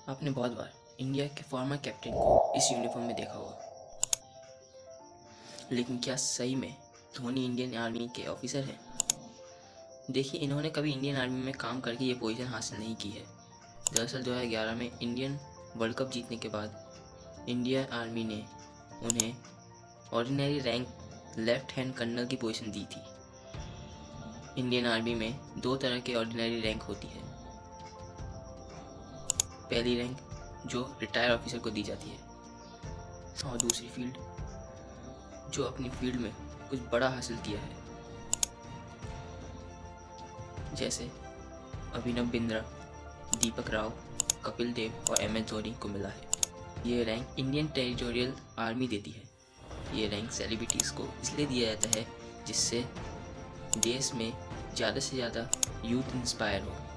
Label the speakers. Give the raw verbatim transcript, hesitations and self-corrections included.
Speaker 1: आपने बहुत बार इंडिया के फॉर्मर कैप्टन को इस यूनिफॉर्म में देखा होगा, लेकिन क्या सही में धोनी इंडियन आर्मी के ऑफिसर हैं? देखिए, इन्होंने कभी इंडियन आर्मी में काम करके ये पोजीशन हासिल नहीं की है। दरअसल दो हज़ार ग्यारह में इंडियन वर्ल्ड कप जीतने के बाद इंडियन आर्मी ने उन्हें ordinary rank left hand colonel की पोजीशन दी थी। इंडियन आर्मी में दो तरह के ऑर्डिनरी रैंक होती है। पहली रैंक जो रिटायर ऑफिसर को दी जाती है, और दूसरी फील्ड जो अपनी फील्ड में कुछ बड़ा हासिल किया है, जैसे अभिनव बिंद्रा, दीपक राव, कपिल देव और एम एस धोनी को मिला है। ये रैंक इंडियन टेरिटोरियल आर्मी देती है। ये रैंक सेलिब्रिटीज़ को इसलिए दिया जाता है जिससे देश में ज़्यादा से ज़्यादा यूथ इंस्पायर हो।